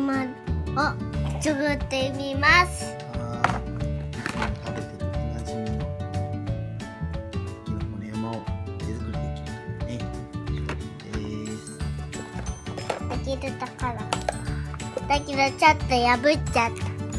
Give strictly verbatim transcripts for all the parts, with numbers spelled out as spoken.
玉を作ってみます。 あー、食べてるおなじみのきのこの山を手作りできるというね。です。 できるところ。だけどちょっと破っちゃった。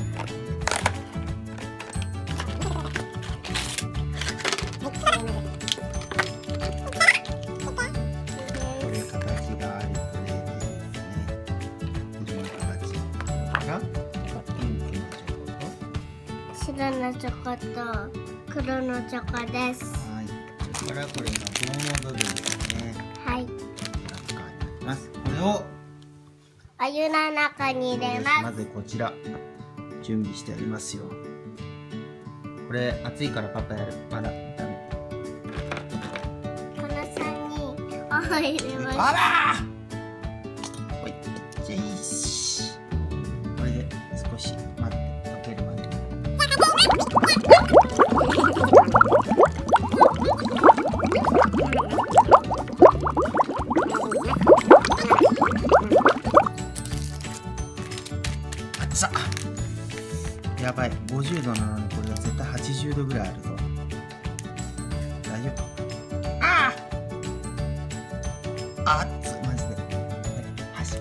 白のチョコと黒のチョコです。 はい。それからこれが棒の部分ですね。 はい。 ます。これをお湯の中に入れます。 まずこちら準備してありますよ。これ熱いからパパやる。まだダメ。 このさんにんを入れます。 あらー。ほい。じゃあいいし。これで少し待って。やばい、ごじゅうどなのにこれは絶対はちじゅうどぐらいあるぞ。大丈夫？ああ！あっつ、マジで。箸。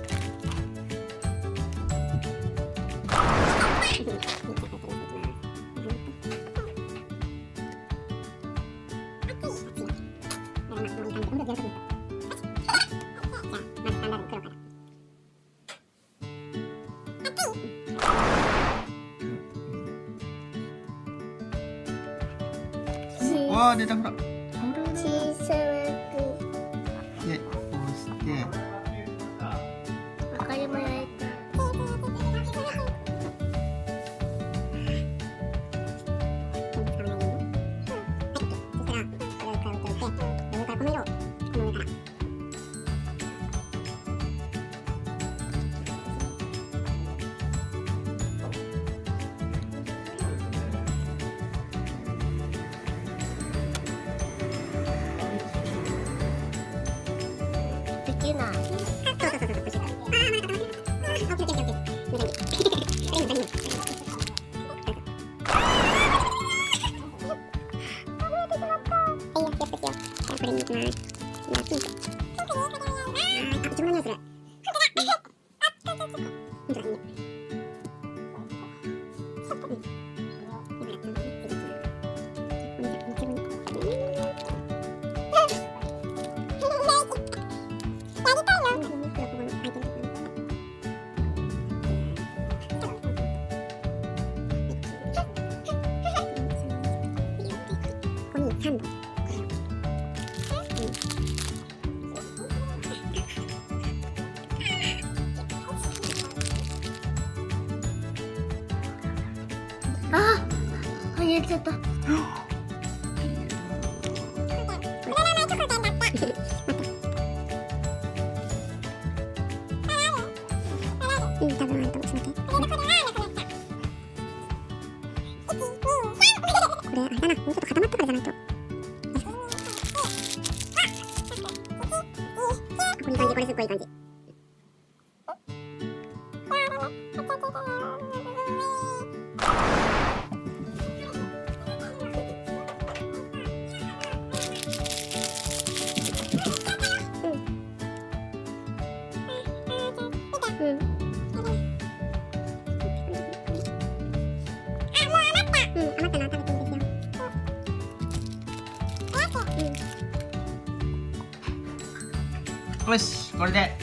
わあ、出た、ほら。 小さく。 で、こうして。 わかりも焼いた。できない。あ、あげちゃった。うん、多分あると思う。ちょっと待って。これ、あれだな、もうちょっと固まったからじゃないと。これいい感じ、これすっごいいい感じ。うん。うん、余ったのは食べていいですよ。 よし、これで。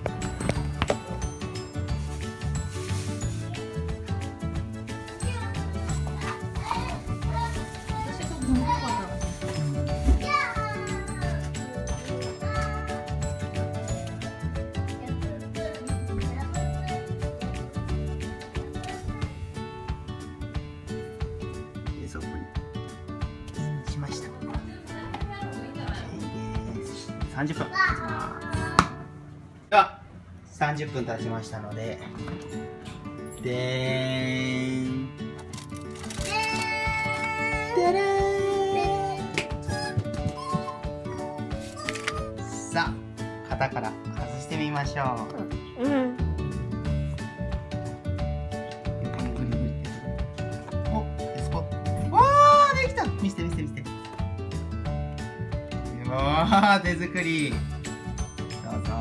冷蔵庫にインしました。OK です。さんじゅっぷん経ちます。ではさんじゅっぷん経ちましたので、でーん。でれーん。さあ、型から外してみましょう。 うん。 あー、手作り。どうぞ。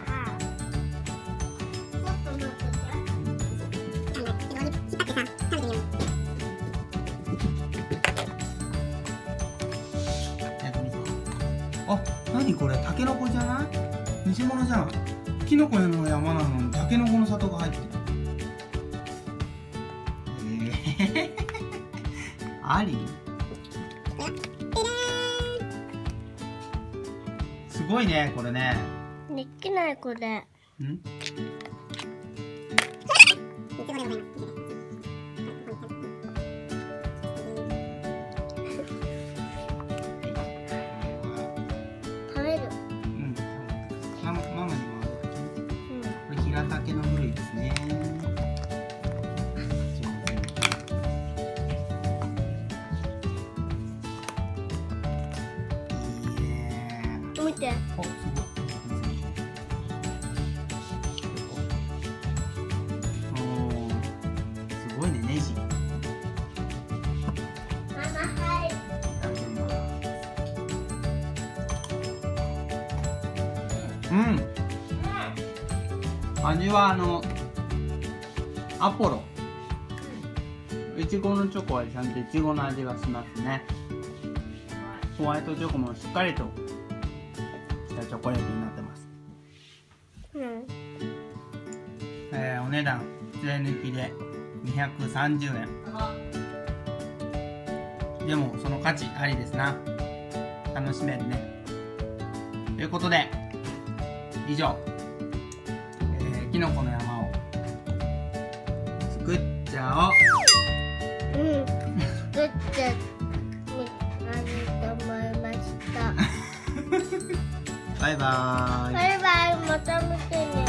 あ、なにこれ、タケノコじゃない？偽物じゃん。キノコの山なのにタケノコの里が入ってる。えー、あり？すごいね、これね。 できないこれ。 ん？ 食べる。 うん。ママママにもあげる。うん。これ平たけの部類ですね。 見て。 お、すごい。おー、すごいね、ネジ。 ママ、はい。 うん。味はあのアポロ。いちごのチョコはちゃんといちごの味がしますね。ホワイトチョコもしっかりとしたチョコレートになってます。 うん。 えー、お値段税抜きでにひゃくさんじゅうえん。でもその価値ありですな。楽しめるね。ということで以上、えー、きのこの山を作っちゃおう。 うん。作ってみたいと思いました。 バイバーイ。 バイバイ、また見てね。